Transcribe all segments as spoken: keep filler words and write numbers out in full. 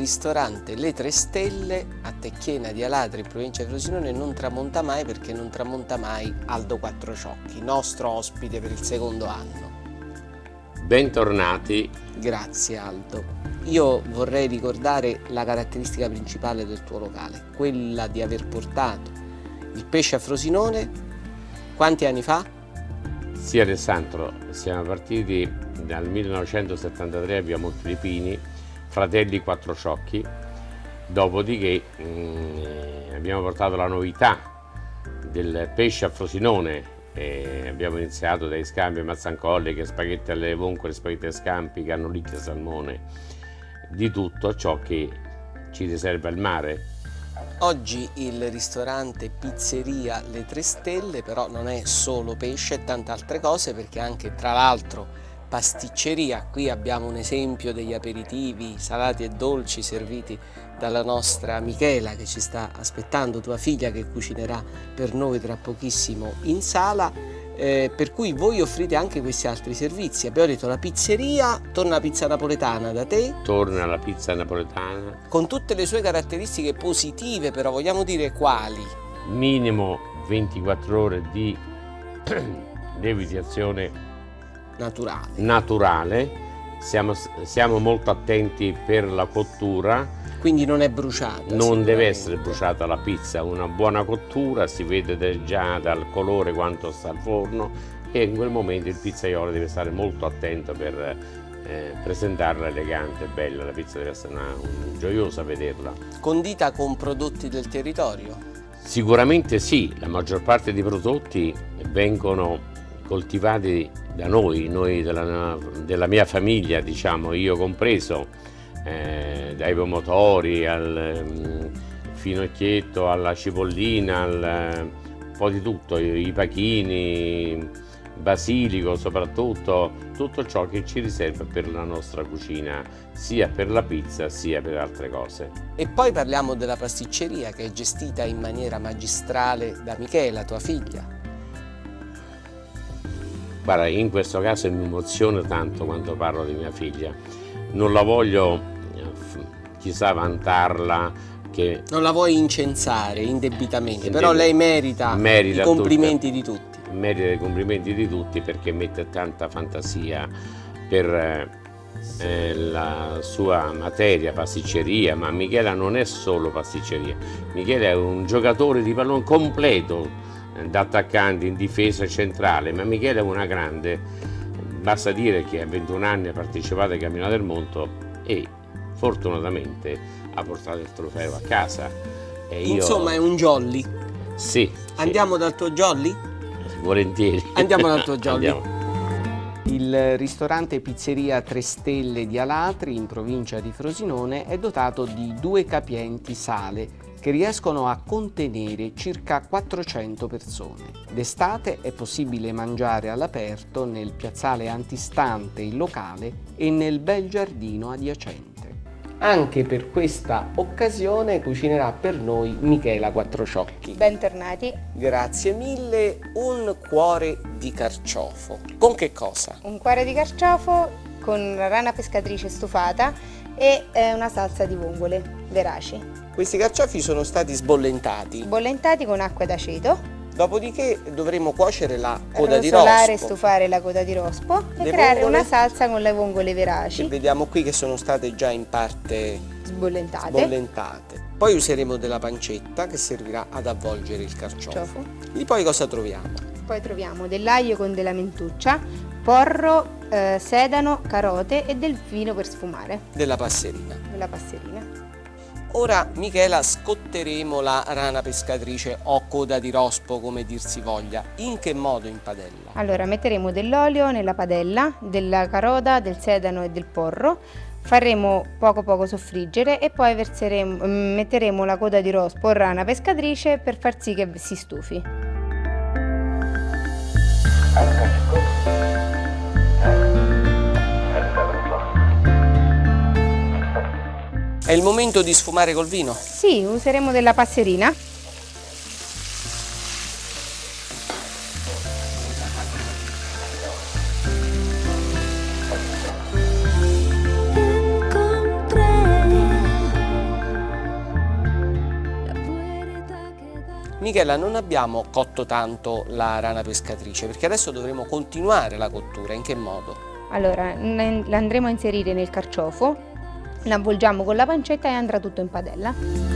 ristorante Le Tre Stelle a Tecchiena di Alatri, in provincia di Frosinone, non tramonta mai perché non tramonta mai Aldo Quattrociocchi, nostro ospite per il secondo anno. Bentornati. Grazie Aldo. Io vorrei ricordare la caratteristica principale del tuo locale, quella di aver portato il pesce a Frosinone quanti anni fa? Sì Alessandro, siamo partiti dal millenovecentosettantatré a via Montefilippini, fratelli Quattrociocchi, dopodiché mh, abbiamo portato la novità del pesce a Frosinone. E abbiamo iniziato dai scampi a Mazzancolle, che spaghetti alle voncole, spaghetti a scampi, cannolicchia, salmone, di tutto ciò che ci riserva il mare. Oggi il ristorante Pizzeria Le Tre Stelle però non è solo pesce e tante altre cose, perché anche tra l'altro pasticceria. Qui abbiamo un esempio degli aperitivi salati e dolci serviti dalla nostra Michela, che ci sta aspettando, tua figlia, che cucinerà per noi tra pochissimo in sala, eh, per cui voi offrite anche questi altri servizi. Abbiamo detto la pizzeria, torna la pizza napoletana da te. Torna la pizza napoletana. Con tutte le sue caratteristiche positive, però vogliamo dire quali? Minimo ventiquattro ore di lievitazione naturale. naturale. Siamo, siamo molto attenti per la cottura. Quindi non è bruciata. Non deve essere bruciata la pizza, una buona cottura, si vede già dal colore quanto sta al forno, e in quel momento il pizzaiolo deve stare molto attento per eh, presentarla elegante e bella. La pizza deve essere una, un, gioiosa vederla. Condita con prodotti del territorio? Sicuramente sì, la maggior parte dei prodotti vengono coltivati da noi, noi della, della mia famiglia, diciamo, io compreso. Eh, dai pomotori al um, finocchietto, alla cipollina, al, un po' di tutto, i, i pachini, basilico soprattutto, tutto ciò che ci riserva per la nostra cucina, sia per la pizza sia per altre cose. E poi parliamo della pasticceria, che è gestita in maniera magistrale da Michela, tua figlia. Guarda, in questo caso mi emoziona tanto quando parlo di mia figlia. Non la voglio chissà vantarla, che non la vuoi incensare indebitamente, però lei merita, merita i complimenti tutte, di tutti. Merita i complimenti di tutti perché mette tanta fantasia per eh, la sua materia, pasticceria, ma Michela non è solo pasticceria. Michela è un giocatore di pallone completo, eh, da attaccante, in difesa centrale, ma Michela è una grande. Basta dire che a ventuno anni ha partecipato ai Campionati del Mondo e fortunatamente ha portato il trofeo a casa. E io... Insomma è un jolly. Sì. Andiamo sì. dal tuo jolly? Volentieri. Andiamo dal tuo jolly. Andiamo. Il ristorante Pizzeria Tre Stelle di Alatri, in provincia di Frosinone, è dotato di due capienti sale che riescono a contenere circa quattrocento persone. D'estate è possibile mangiare all'aperto nel piazzale antistante il locale e nel bel giardino adiacente. Anche per questa occasione cucinerà per noi Michela Quattrociocchi. Bentornati. Grazie mille. Un cuore di carciofo. Con che cosa? Un cuore di carciofo con la rana pescatrice stufata e eh, una salsa di vongole veraci. Questi carciofi sono stati sbollentati. Sbollentati con acqua ed aceto. Dopodiché dovremo cuocere la coda di rosolare rospo. e stufare la coda di rospo e le creare vongole, una salsa con le vongole veraci. Che vediamo qui che sono state già in parte sbollentate. sbollentate. Poi useremo della pancetta che servirà ad avvolgere il carciofo. Ciofo. E poi cosa troviamo? Poi troviamo dell'aglio con della mentuccia, porro, eh, sedano, carote e del vino per sfumare. Della passerina. Della passerina. Ora, Michela, scotteremo la rana pescatrice o coda di rospo, come dir si voglia. In che modo in padella? Allora, metteremo dell'olio nella padella, della carota, del sedano e del porro. Faremo poco poco soffriggere e poi verseremo, metteremo la coda di rospo o rana pescatrice per far sì che si stufi. È il momento di sfumare col vino? Sì, useremo della passerina. Michela, non abbiamo cotto tanto la rana pescatrice perché adesso dovremo continuare la cottura. In che modo? Allora, la andremo a inserire nel carciofo, la avvolgiamo con la pancetta e andrà tutto in padella.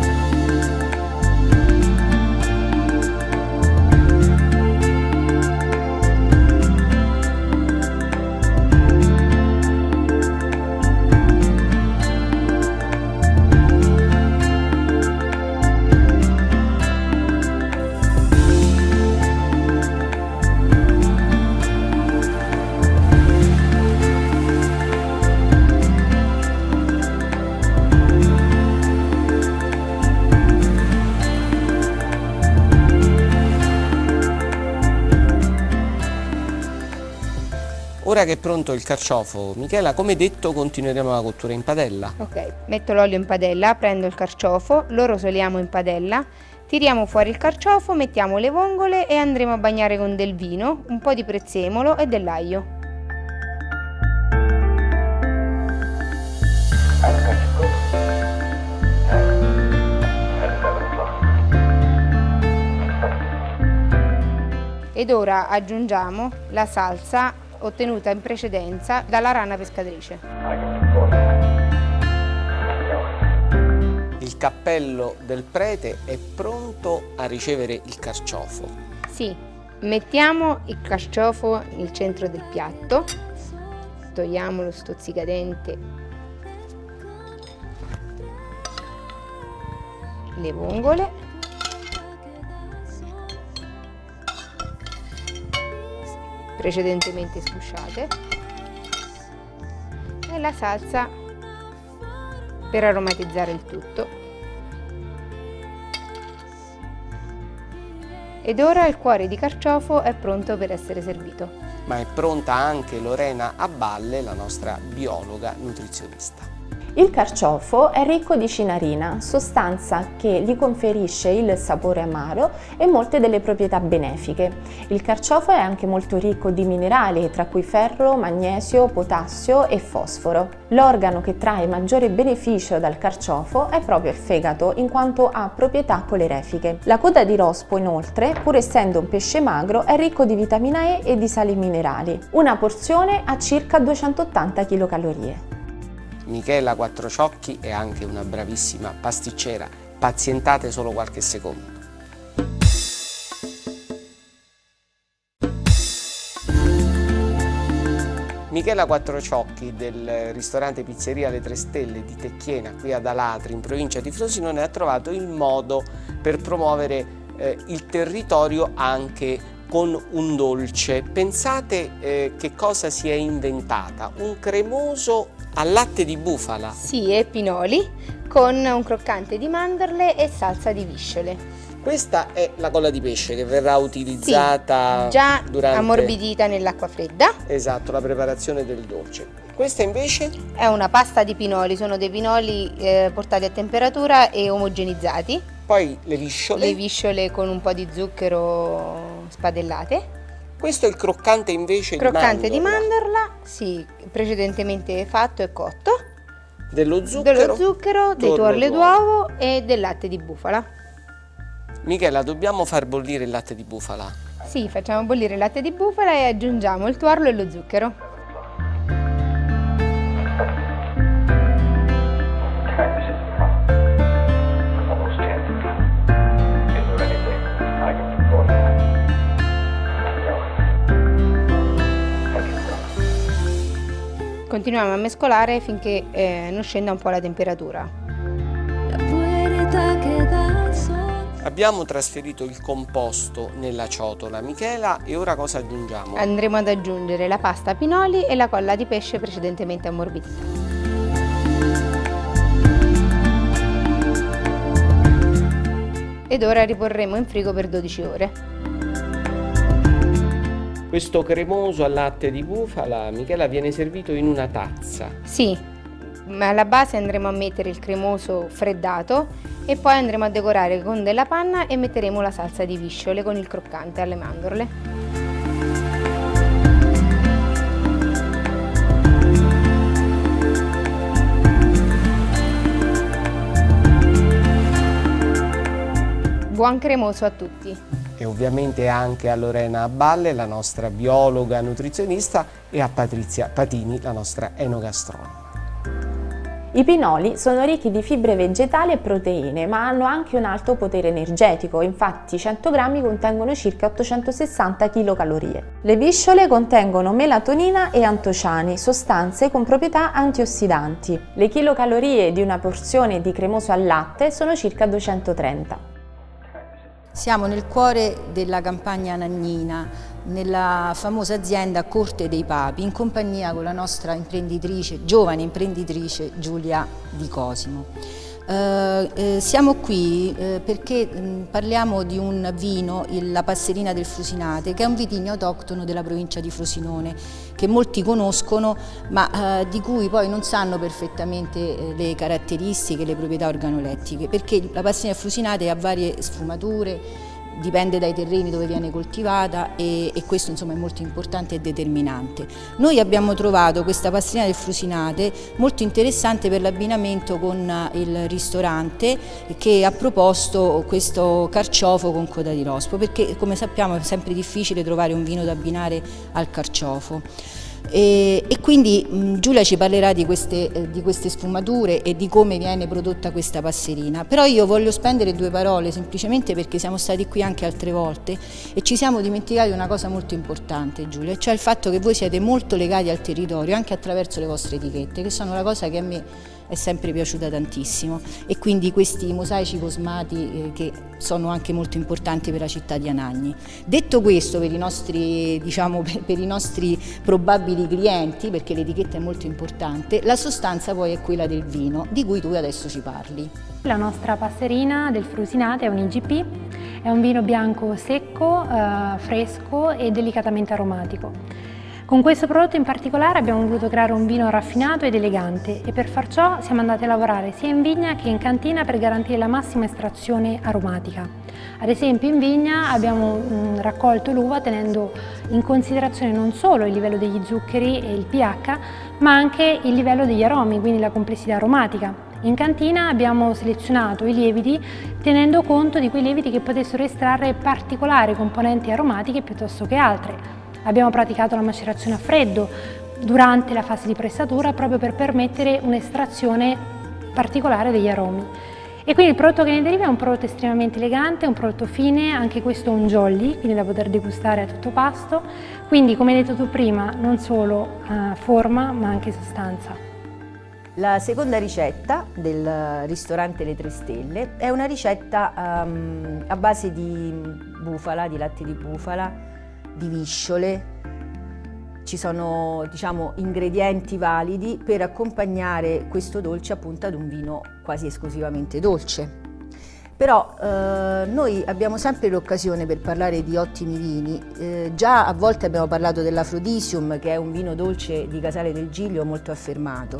Ora che è pronto il carciofo, Michela, come detto continueremo la cottura in padella. Ok, metto l'olio in padella, prendo il carciofo, lo rosoliamo in padella, tiriamo fuori il carciofo, mettiamo le vongole e andremo a bagnare con del vino, un po' di prezzemolo e dell'aglio. Ed ora aggiungiamo la salsa ottenuta in precedenza dalla rana pescatrice. Il cappello del prete è pronto a ricevere il carciofo. Sì, mettiamo il carciofo nel centro del piatto, togliamo lo stuzzicadente, le vongole, precedentemente sgusciate, e la salsa per aromatizzare il tutto. Ed ora il cuore di carciofo è pronto per essere servito. Ma è pronta anche Lorena Abballe, la nostra biologa nutrizionista. Il carciofo è ricco di cinarina, sostanza che gli conferisce il sapore amaro e molte delle proprietà benefiche. Il carciofo è anche molto ricco di minerali, tra cui ferro, magnesio, potassio e fosforo. L'organo che trae maggiore beneficio dal carciofo è proprio il fegato, in quanto ha proprietà colerifiche. La coda di rospo, inoltre, pur essendo un pesce magro, è ricco di vitamina E e di sali minerali. Una porzione ha circa duecentottanta chilocalorie. Michela Quattrociocchi è anche una bravissima pasticcera. Pazientate solo qualche secondo. Michela Quattrociocchi del ristorante Pizzeria Le Tre Stelle di Tecchiena, qui ad Alatri, in provincia di Frosinone, ha trovato il modo per promuovere eh, il territorio anche con un dolce. Pensate eh, che cosa si è inventata? Un cremoso al latte di bufala. Sì, e pinoli, con un croccante di mandorle e salsa di visciole. Questa è la colla di pesce che verrà utilizzata sì, già durante... ammorbidita nell'acqua fredda. Esatto, la preparazione del dolce. Questa invece? È una pasta di pinoli, sono dei pinoli eh, portati a temperatura e omogenizzati. Poi le visciole. Le visciole con un po' di zucchero spadellate. Questo è il croccante invece croccante di mandorla. di mandorla, sì, precedentemente fatto e cotto. Dello zucchero. Dello zucchero, dei tuorli d'uovo e del latte di bufala. Michela, dobbiamo far bollire il latte di bufala? Sì, facciamo bollire il latte di bufala e aggiungiamo il tuorlo e lo zucchero. Continuiamo a mescolare finché eh, non scenda un po' la temperatura. Abbiamo trasferito il composto nella ciotola, Michela, e ora cosa aggiungiamo? Andremo ad aggiungere la pasta pinoli e la colla di pesce precedentemente ammorbidita. Ed ora riporremo in frigo per dodici ore. Questo cremoso al latte di bufala, Michela, viene servito in una tazza. Sì, ma alla base andremo a mettere il cremoso freddato e poi andremo a decorare con della panna e metteremo la salsa di visciole con il croccante alle mandorle. buon cremoso a tutti! E ovviamente anche a Lorena Balle, la nostra biologa nutrizionista, e a Patrizia Patini, la nostra enogastronoma. I pinoli sono ricchi di fibre vegetali e proteine, ma hanno anche un alto potere energetico, infatti cento grammi contengono circa ottocentosessanta chilocalorie. Le visciole contengono melatonina e antociani, sostanze con proprietà antiossidanti. Le chilocalorie di una porzione di cremoso al latte sono circa duecentotrenta. Siamo nel cuore della campagna nannina, nella famosa azienda Corte dei Papi, in compagnia con la nostra imprenditrice, giovane imprenditrice Giulia Di Cosimo. Eh, eh, siamo qui eh, perché mh, parliamo di un vino, il, la Passerina del Frusinate, che è un vitigno autoctono della provincia di Frosinone, che molti conoscono, ma eh, di cui poi non sanno perfettamente eh, le caratteristiche, le proprietà organolettiche, perché la Passerina del Frusinate ha varie sfumature, dipende dai terreni dove viene coltivata e, e questo insomma è molto importante e determinante. Noi abbiamo trovato questa Passerina del Frusinate molto interessante per l'abbinamento con il ristorante che ha proposto questo carciofo con coda di rospo, perché come sappiamo è sempre difficile trovare un vino da abbinare al carciofo. E, e quindi mh, Giulia ci parlerà di queste, eh, di queste sfumature e di come viene prodotta questa passerina, però io voglio spendere due parole semplicemente perché siamo stati qui anche altre volte e ci siamo dimenticati una cosa molto importante, Giulia, cioè il fatto che voi siete molto legati al territorio anche attraverso le vostre etichette, che sono la cosa che a me è sempre piaciuta tantissimo, e quindi questi mosaici cosmati eh, che sono anche molto importanti per la città di Anagni. Detto questo, per i nostri, diciamo, per, per i nostri probabili clienti, perché l'etichetta è molto importante, la sostanza poi è quella del vino, di cui tu adesso ci parli. La nostra Passerina del Frusinate è un I G P, è un vino bianco secco, eh, fresco e delicatamente aromatico. Con questo prodotto in particolare abbiamo voluto creare un vino raffinato ed elegante e per far ciò siamo andati a lavorare sia in vigna che in cantina per garantire la massima estrazione aromatica. Ad esempio in vigna abbiamo mh, raccolto l'uva tenendo in considerazione non solo il livello degli zuccheri e il pH, ma anche il livello degli aromi, quindi la complessità aromatica. In cantina abbiamo selezionato i lieviti tenendo conto di quei lieviti che potessero estrarre particolari componenti aromatiche piuttosto che altre. Abbiamo praticato la macerazione a freddo durante la fase di pressatura proprio per permettere un'estrazione particolare degli aromi. E quindi il prodotto che ne deriva è un prodotto estremamente elegante, un prodotto fine, anche questo un jolly, quindi da poter degustare a tutto pasto. Quindi, come hai detto tu prima, non solo uh, forma ma anche sostanza. La seconda ricetta del ristorante Le Tre Stelle è una ricetta um, a base di bufala, di latte di bufala, di visciole. Ci sono, diciamo, ingredienti validi per accompagnare questo dolce appunto ad un vino quasi esclusivamente dolce. Però eh, noi abbiamo sempre l'occasione per parlare di ottimi vini, eh, già a volte abbiamo parlato dell'Aphrodisium, che è un vino dolce di Casale del Giglio molto affermato,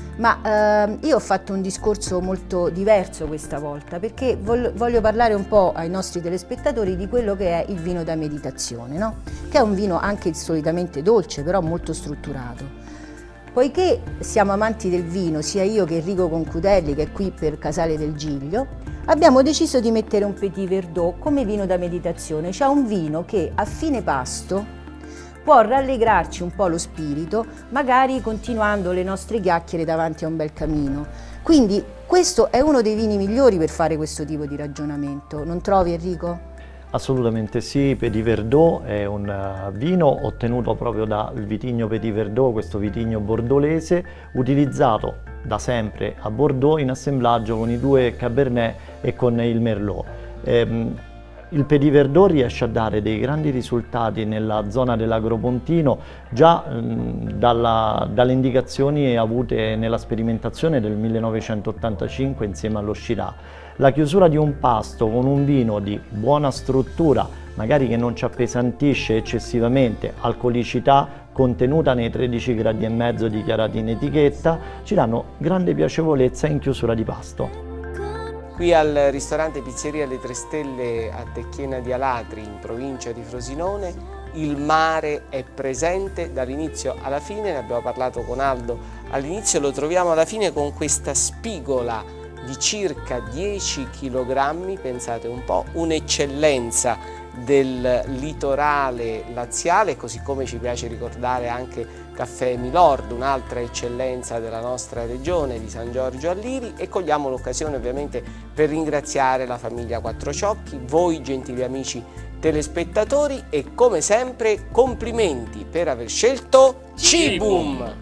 ma eh, io ho fatto un discorso molto diverso questa volta perché voglio, voglio parlare un po' ai nostri telespettatori di quello che è il vino da meditazione, no? Che è un vino anche solitamente dolce però molto strutturato. Poiché siamo amanti del vino, sia io che Enrico Concutelli, che è qui per Casale del Giglio, abbiamo deciso di mettere un Petit Verdot come vino da meditazione, cioè un vino che a fine pasto può rallegrarci un po' lo spirito, magari continuando le nostre chiacchiere davanti a un bel camino. Quindi questo è uno dei vini migliori per fare questo tipo di ragionamento, non trovi, Enrico? Assolutamente sì, Petit Verdot è un vino ottenuto proprio dal vitigno Petit Verdot, questo vitigno bordolese, utilizzato da sempre a Bordeaux in assemblaggio con i due Cabernet e con il Merlot. Ehm, il Petit Verdot riesce a dare dei grandi risultati nella zona dell'Agropontino già mh, dalla, dalle indicazioni avute nella sperimentazione del millenovecentottantacinque insieme allo Shiraz. La chiusura di un pasto con un vino di buona struttura, magari che non ci appesantisce eccessivamente, alcolicità contenuta nei tredici gradi e mezzo dichiarati in etichetta, ci danno grande piacevolezza in chiusura di pasto. Qui al ristorante Pizzeria Le Tre Stelle a Tecchiena di Alatri, in provincia di Frosinone, il mare è presente dall'inizio alla fine, ne abbiamo parlato con Aldo all'inizio, lo troviamo alla fine con questa spigola di circa dieci chilogrammi, pensate un po', un'eccellenza del litorale laziale, così come ci piace ricordare anche Caffè Milord, un'altra eccellenza della nostra regione di San Giorgio al Liri, e cogliamo l'occasione ovviamente per ringraziare la famiglia Quattrociocchi, voi gentili amici telespettatori, e come sempre complimenti per aver scelto Cibum!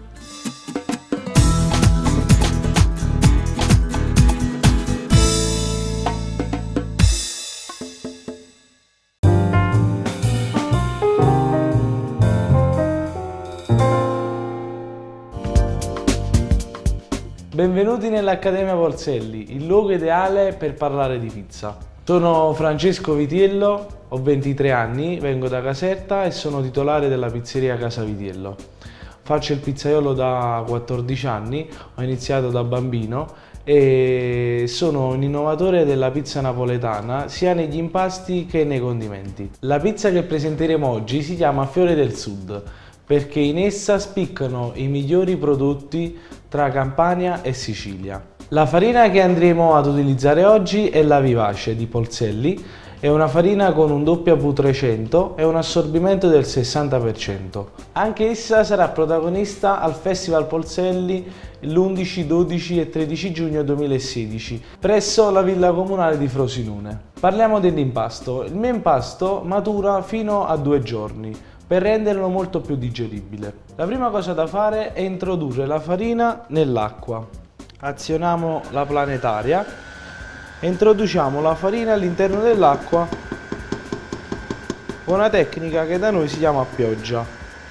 Benvenuti nell'Accademia Polselli, il luogo ideale per parlare di pizza. Sono Francesco Vitiello, ho ventitré anni, vengo da Caserta e sono titolare della pizzeria Casa Vitiello. Faccio il pizzaiolo da quattordici anni, ho iniziato da bambino e sono un innovatore della pizza napoletana sia negli impasti che nei condimenti. La pizza che presenteremo oggi si chiama Fiore del Sud perché in essa spiccano i migliori prodotti tra Campania e Sicilia. La farina che andremo ad utilizzare oggi è la Vivace di Polselli, è una farina con un W V trecento e un assorbimento del sessanta per cento. Anche essa sarà protagonista al Festival Polselli l'undici, dodici e tredici giugno duemilasedici presso la Villa Comunale di Frosinone. Parliamo dell'impasto. Il mio impasto matura fino a due giorni per renderlo molto più digeribile. La prima cosa da fare è introdurre la farina nell'acqua. Azioniamo la planetaria e introduciamo la farina all'interno dell'acqua con una tecnica che da noi si chiama pioggia.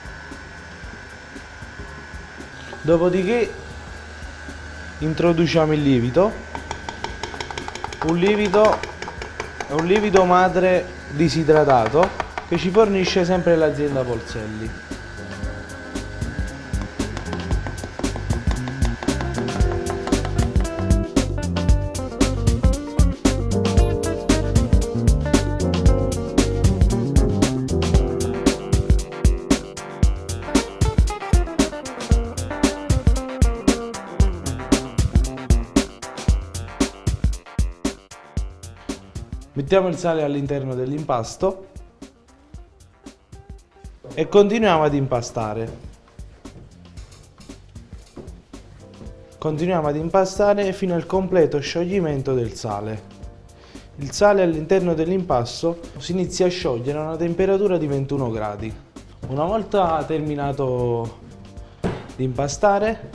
Dopodiché introduciamo il lievito. Un lievito è un lievito madre disidratato che ci fornisce sempre l'azienda Polselli. Mettiamo il sale all'interno dell'impasto e continuiamo ad impastare. Continuiamo ad impastare fino al completo scioglimento del sale. Il sale all'interno dell'impasto si inizia a sciogliere a una temperatura di ventuno gradi. Una volta terminato di impastare,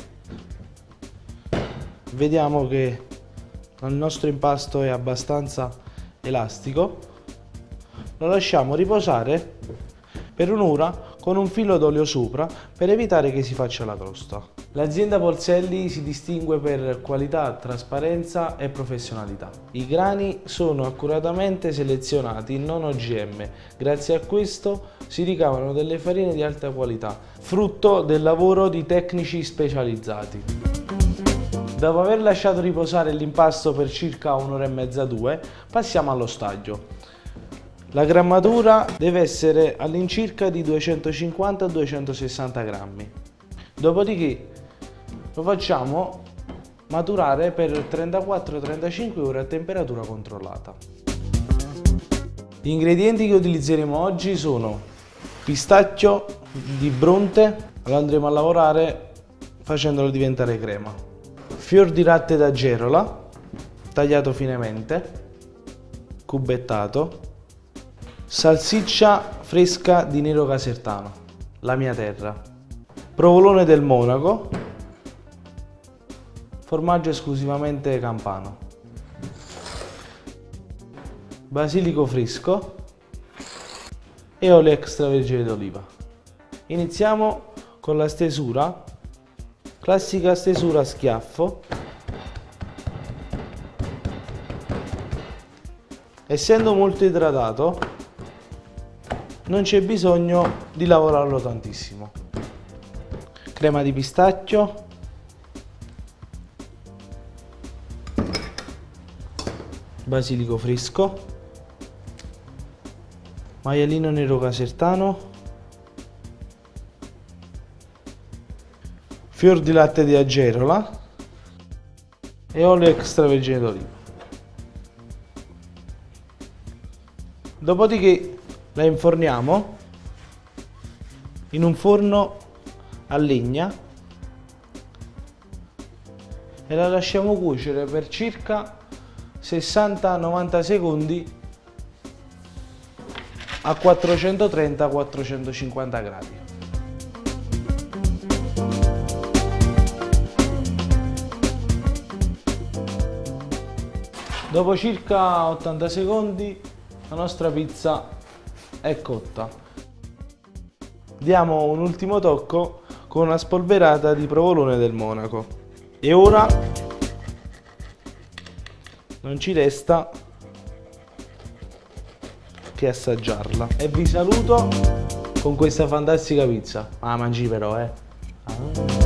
vediamo che il nostro impasto è abbastanza elastico. Lo lasciamo riposare per un'ora con un filo d'olio sopra per evitare che si faccia la crosta. L'azienda Polselli si distingue per qualità, trasparenza e professionalità. I grani sono accuratamente selezionati non O G M, grazie a questo si ricavano delle farine di alta qualità, frutto del lavoro di tecnici specializzati. Dopo aver lasciato riposare l'impasto per circa un'ora e mezza, due, passiamo allo staglio. La grammatura deve essere all'incirca di duecentocinquanta duecentosessanta grammi. Dopodiché lo facciamo maturare per trentaquattro trentacinque ore a temperatura controllata. Gli ingredienti che utilizzeremo oggi sono pistacchio di Bronte, lo andremo a lavorare facendolo diventare crema, fior di latte d'Agerola tagliato finemente, cubettato, salsiccia fresca di Nero Casertano, la mia terra, provolone del Monaco, formaggio esclusivamente campano, basilico fresco e olio extravergine d'oliva. Iniziamo con la stesura, classica stesura a schiaffo. Essendo molto idratato, non c'è bisogno di lavorarlo tantissimo. Crema di pistacchio, basilico fresco, maialino nero casertano, fior di latte di Agerola e olio extravergine d'oliva. Dopodiché la inforniamo in un forno a legna e la lasciamo cuocere per circa sessanta novanta secondi a quattrocentotrenta quattrocentocinquanta gradi. Dopo circa ottanta secondi la nostra pizza è cotta. Diamo un ultimo tocco con una spolverata di provolone del Monaco. E ora non ci resta che assaggiarla. E vi saluto con questa fantastica pizza. Ah, mangi però, eh. Ah.